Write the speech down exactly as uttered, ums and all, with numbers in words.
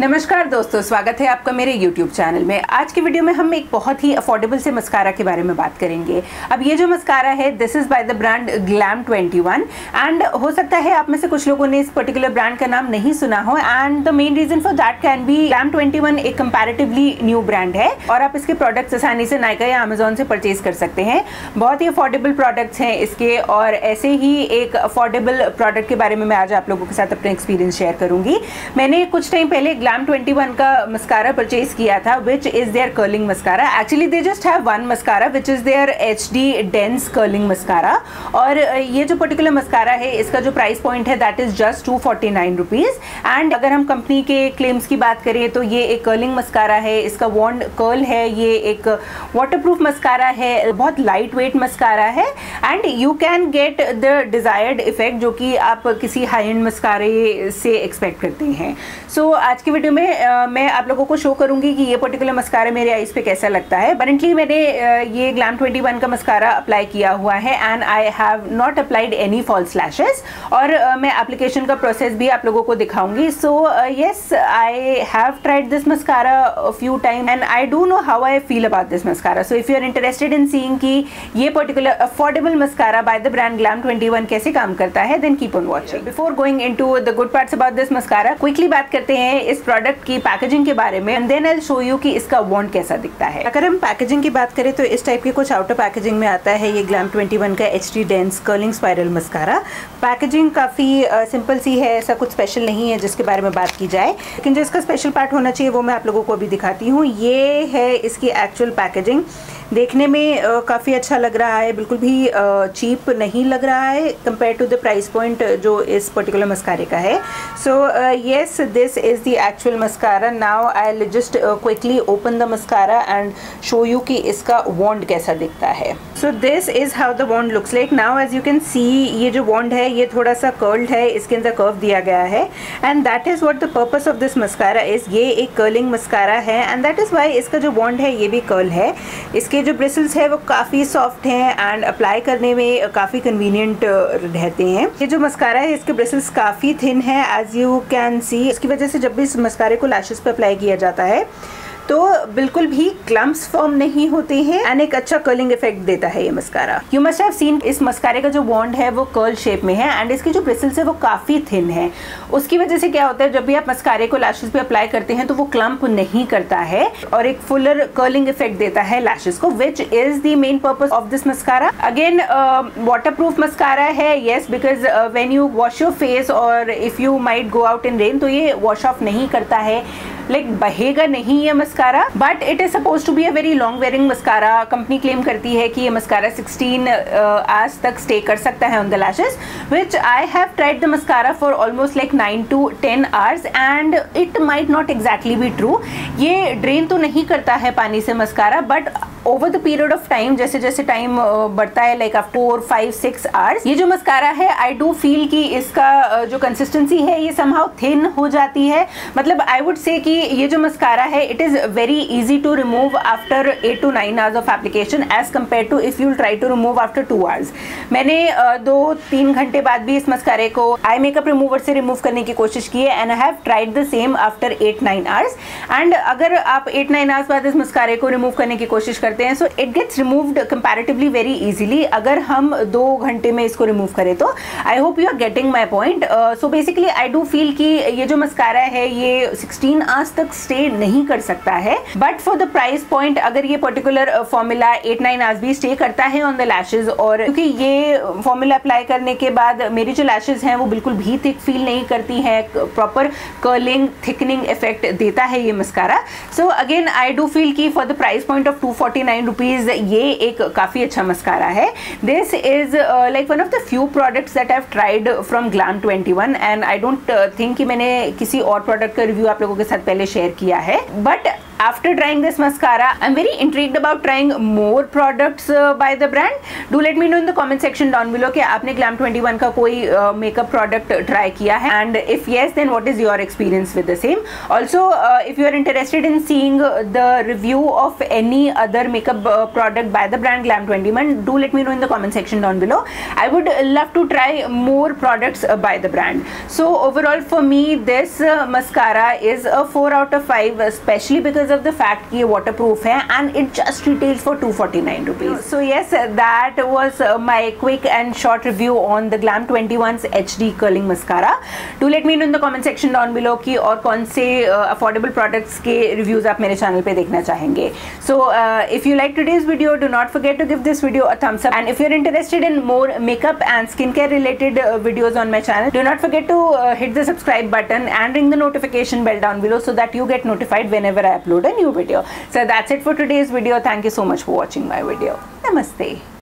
नमस्कार दोस्तों, स्वागत है आपका मेरे YouTube चैनल में। आज की वीडियो में हम एक बहुत ही अफोर्डेबल से मस्कारा के बारे में बात करेंगे। अब ये जो मस्कारा है, this is by the brand Glam twenty one and हो सकता है आप में से कुछ लोगों ने इस पर्टिकुलर ब्रांड का नाम नहीं सुना हो and the main reason for that can be Glam twenty one एक कंपैरेटिवली न्यू ब्रांड है और आप इसके प्रोडक्ट्स आसानी से नायका या अमेजोन से परचेज कर सकते हैं। बहुत ही अफोर्डेबल प्रोडक्ट्स हैं इसके और ऐसे ही एक अफोर्डेबल प्रोडक्ट के बारे में मैं आज आप लोगों के साथ अपना एक्सपीरियंस शेयर करूंगी। मैंने कुछ टाइम पहले ग्लैम ट्वेंटी वन का मस्कारा परचेज किया था which is their curling mascara. Actually they just have one mascara which is their H D dense curling mascara और ये जो पर्टिकुलर मस्कारा है इसका जो प्राइस पॉइंट है that is just two forty nine rupees and अगर हम company के क्लेम्स की बात करें तो ये एक कर्लिंग मस्कारा है, इसका वॉन्ड कर्ल है, ये एक वाटरप्रूफ मस्कारा है, बहुत लाइट वेट मस्कारा है and you can get the desired effect जो कि आप किसी हाई एंड मस्कारे से एक्सपेक्ट करते हैं। सो so, आज की वीडियो में uh, मैं आप लोगों को शो करूंगी कि ये पर्टिकुलर मस्कारा मेरे आईज पे कैसा लगता है। करंटली मैंने uh, ये ग्लैम ट्वेंटी वन का मस्कारा अप्लाई किया हुआ है and I have not applied any false lashes और uh, मैं एप्लीकेशन का प्रोसेस भी आप लोगों को दिखाऊंगी। So yes, I have tried this mascara few time and I do know how I feel about this mascara. So if you are interested in seeing कि ये particular affordable mascara by the brand Glam twenty one कैसे काम करता है, then keep on watching. Before going into the good parts about this mascara, quickly बात करते हैं इस प्रोडक्ट की पैकेजिंग के बारे में and then I will show you कि इसका वॉन्ड कैसा दिखता है। अगर हम पैकेजिंग की बात करें तो इस टाइप के कुछ आउटर पैकेजिंग में आता है ये ग्लैम ट्वेंटी वन का H D dense curling spiral mascara. Packaging काफ़ी सिंपल सी है, ऐसा कुछ स्पेशल नहीं है जिसके बारे में बात की जाए, लेकिन जो इसका स्पेशल पार्ट होना चाहिए वो मैं आप लोगों को अभी दिखाती हूँ। ये है इसकी एक्चुअल पैकेजिंग। देखने में uh, काफ़ी अच्छा लग रहा है, बिल्कुल भी चीप uh, नहीं लग रहा है compare to the price point जो इस पर्टिकुलर मस्कारे का है। So yes, this is the actual mascara. Now I will just quickly open the mascara and show you कि इसका वॉन्ड कैसा दिखता है। So this is how the wand looks like. Now as you can see ये जो वॉन्ड है ये थोड़ा सा कर्ल्ड है, इसके अंदर कर्व दिया गया है and that is what the purpose of this mascara is. ये एक कर्लिंग मस्कारा है एंड दैट इज़ वाई इसका जो वॉन्ड है ये भी कर्ल है। इसके जो ब्रिसल्स है वो काफ़ी सॉफ्ट हैं एंड अप्लाई करने में काफ़ी कन्वीनियंट रहते हैं। ये जो मस्कारा है इसके ब्रिसल्स काफ़ी थिन है एज यू कैन सी। इसकी वजह से जब भी इस मस्कारे को लैशेस पे अप्लाई किया जाता है तो बिल्कुल भी क्लम्प्स फॉर्म नहीं होते हैं एंड एक अच्छा कर्लिंग इफेक्ट देता है ये mascara. You must have seen इस मस्कारे का जो वॉन्ड है वो कर्ल शेप में है एंड इसकी जो ब्रिसल्स है वो काफ़ी थिन है। उसकी वजह से क्या होता है, जब भी आप मस्कारे को लैशेस पे अप्लाई करते हैं तो वो क्लम्प नहीं करता है और एक फुलर कर्लिंग इफेक्ट देता है लैशेस को, which is the main purpose of this mascara. Again waterproof mascara है, yes, because when you wash your face और if you might go out in rain तो ये वॉश ऑफ नहीं करता है, लाइक like, बहेगा नहीं ये mascara, but it is suppose to be a very long wearing mascara. Company claim करती है कि ये मस्कारा सिक्सटीन आवर्स तक स्टे कर सकता है on the lashes, which I have tried the mascara for almost like nine to ten hours and it might not exactly be true. ये drain तो नहीं करता है पानी से mascara, but over the period of time, जैसे जैसे time बढ़ता है like after four five six hours, ये जो मस्कारा है आई डू फील कि इसका जो कंसिस्टेंसी है ये समहाउ थिन हो जाती है। मतलब आई वुड से कि ये जो मस्कारा है it is very easy to remove after eight to nine hours of application as compare to if you try to remove after two hours. मैंने uh, दो तीन घंटे बाद भी इस मस्कारे को आई मेकअप रिमूवर से रिमूव करने की कोशिश की है and I have tried the same after eight nine hours and अगर आप एट नाइन आवर्स बाद इस मस्कारे को रिमूव करने की कोशिश करते हैं so it gets removed comparatively very easily अगर हम दो घंटे में इसको रिमूव करें तो। I hope you are getting my point. So basically I do feel कि ये जो मस्कारा है ये सिक्सटीन आवर्स तक स्टे नहीं कर सकता है, but for the price point अगर ये particular formula eight nine hours भी स्टे करता है ऑन द लैशेज और क्योंकि ये फॉर्मूला अप्लाई करने के बाद मेरी जो लैशेज हैं वो बिल्कुल भी थिक फील नहीं करती हैं, प्रॉपर कर्लिंग थिकनिंग इफेक्ट देता है ये mascara. So again I do feel कि for the price point of two forty nine rupees ये एक काफ़ी अच्छा मस्कारा है। This is like one of the few products that I have tried from glam twenty one and I don't think कि मैंने किसी और प्रोडक्ट का रिव्यू आप लोगों के साथ पहले शेयर किया है, but after trying this mascara, I'm very intrigued about trying more products uh, by the brand. Do let me know in the comment section down below कि आपने Glam twenty-one का कोई makeup product try किया है, and if yes, then what is your experience with the same. Also, uh, if you are interested in seeing the review of any other makeup uh, product by the brand Glam twenty-one, do let me know in the comment section down below. I would love to try more products uh, by the brand. So overall for me, this uh, mascara is a four out of five, especially because of the fact कि ये waterproof है and it just retails for two forty-nine rupees. So yes, that was uh, my quick and short review on the Glam twenty-one's H D curling mascara. Do let me know in the comment section down below कि और कौन से uh, affordable products के reviews आप मेरे channel पे देखना चाहेंगे. So uh, if you like today's video, do not forget to give this video a thumbs up, and if you're interested in more makeup and skincare related uh, videos on my channel, do not forget to uh, hit the subscribe button and ring the notification bell down below so that you get notified whenever I upload a new video. So that's it for today's video. Thank you so much for watching my video. Namaste.